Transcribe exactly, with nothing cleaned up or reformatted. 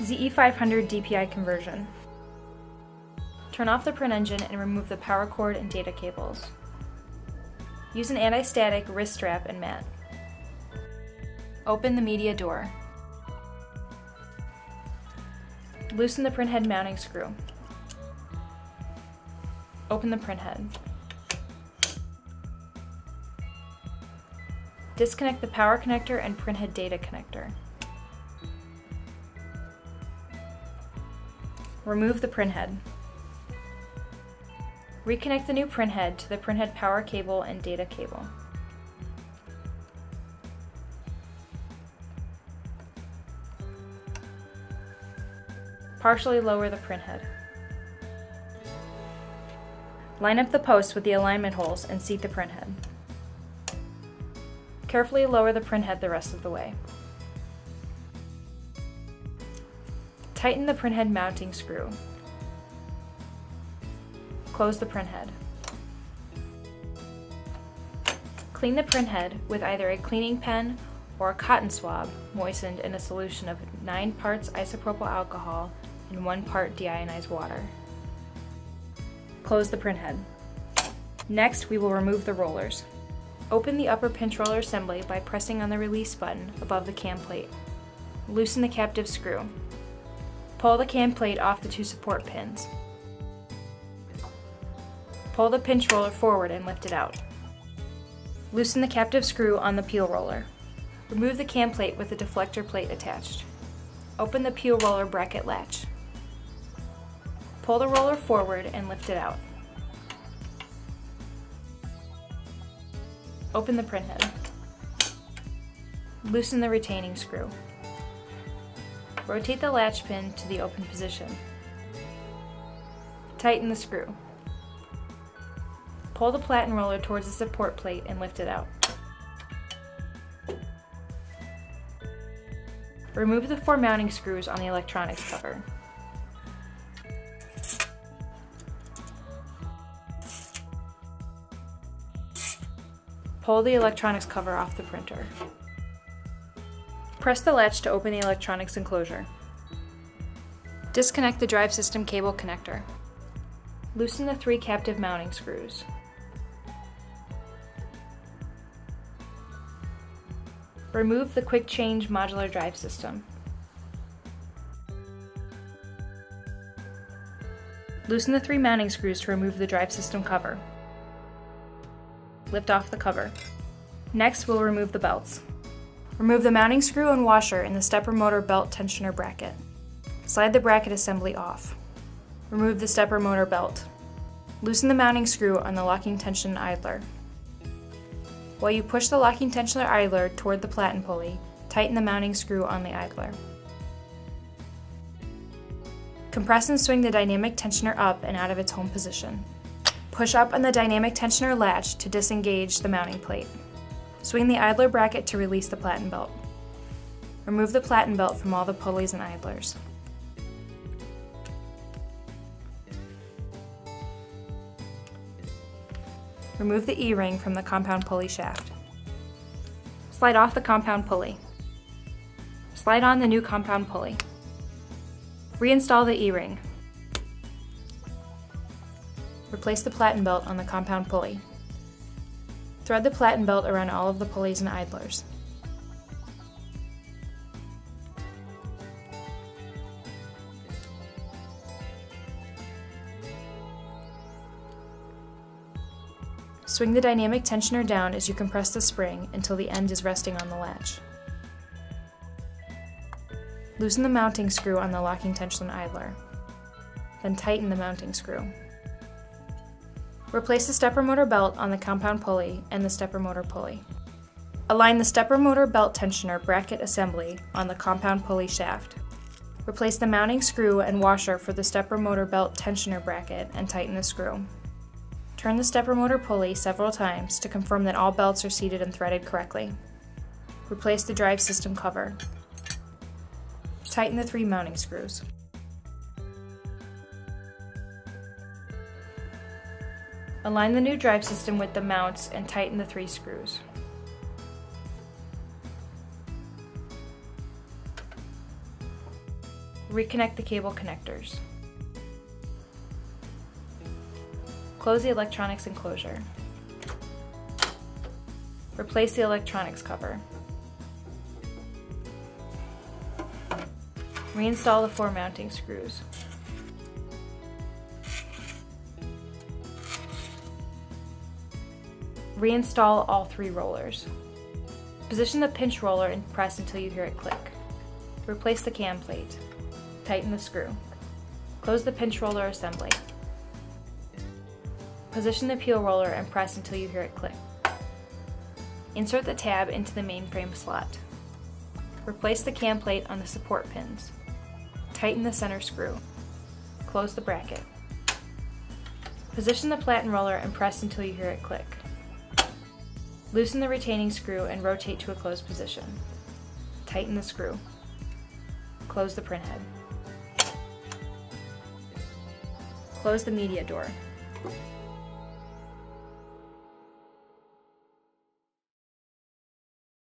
Z E five hundred D P I conversion. Turn off the print engine and remove the power cord and data cables. Use an anti-static wrist strap and mat. Open the media door. Loosen the printhead mounting screw. Open the printhead. Disconnect the power connector and printhead data connector. Remove the printhead. Reconnect the new printhead to the printhead power cable and data cable. Partially lower the printhead. Line up the posts with the alignment holes and seat the printhead. Carefully lower the printhead the rest of the way. Tighten the printhead mounting screw. Close the printhead. Clean the printhead with either a cleaning pen or a cotton swab moistened in a solution of nine parts isopropyl alcohol and one part deionized water. Close the printhead. Next, we will remove the rollers. Open the upper pinch roller assembly by pressing on the release button above the cam plate. Loosen the captive screw. Pull the cam plate off the two support pins. Pull the pinch roller forward and lift it out. Loosen the captive screw on the peel roller. Remove the cam plate with the deflector plate attached. Open the peel roller bracket latch. Pull the roller forward and lift it out. Open the printhead. Loosen the retaining screw. Rotate the latch pin to the open position. Tighten the screw. Pull the platen roller towards the support plate and lift it out. Remove the four mounting screws on the electronics cover. Pull the electronics cover off the printer. Press the latch to open the electronics enclosure. Disconnect the drive system cable connector. Loosen the three captive mounting screws. Remove the quick change modular drive system. Loosen the three mounting screws to remove the drive system cover. Lift off the cover. Next, we'll remove the belts. Remove the mounting screw and washer in the stepper motor belt tensioner bracket. Slide the bracket assembly off. Remove the stepper motor belt. Loosen the mounting screw on the locking tension idler. While you push the locking tensioner idler toward the platen pulley, tighten the mounting screw on the idler. Compress and swing the dynamic tensioner up and out of its home position. Push up on the dynamic tensioner latch to disengage the mounting plate. Swing the idler bracket to release the platen belt. Remove the platen belt from all the pulleys and idlers. Remove the E-ring from the compound pulley shaft. Slide off the compound pulley. Slide on the new compound pulley. Reinstall the E-ring. Replace the platen belt on the compound pulley. Thread the platen belt around all of the pulleys and idlers. Swing the dynamic tensioner down as you compress the spring until the end is resting on the latch. Loosen the mounting screw on the locking tension idler. Then tighten the mounting screw. Replace the stepper motor belt on the compound pulley and the stepper motor pulley. Align the stepper motor belt tensioner bracket assembly on the compound pulley shaft. Replace the mounting screw and washer for the stepper motor belt tensioner bracket and tighten the screw. Turn the stepper motor pulley several times to confirm that all belts are seated and threaded correctly. Replace the drive system cover. Tighten the three mounting screws. Align the new drive system with the mounts and tighten the three screws. Reconnect the cable connectors. Close the electronics enclosure. Replace the electronics cover. Reinstall the four mounting screws. Reinstall all three rollers. Position the pinch roller and press until you hear it click. Replace the cam plate. Tighten the screw. Close the pinch roller assembly. Position the peel roller and press until you hear it click. Insert the tab into the mainframe slot. Replace the cam plate on the support pins. Tighten the center screw. Close the bracket. Position the platen roller and press until you hear it click. Loosen the retaining screw and rotate to a closed position. Tighten the screw. Close the printhead. Close the media door.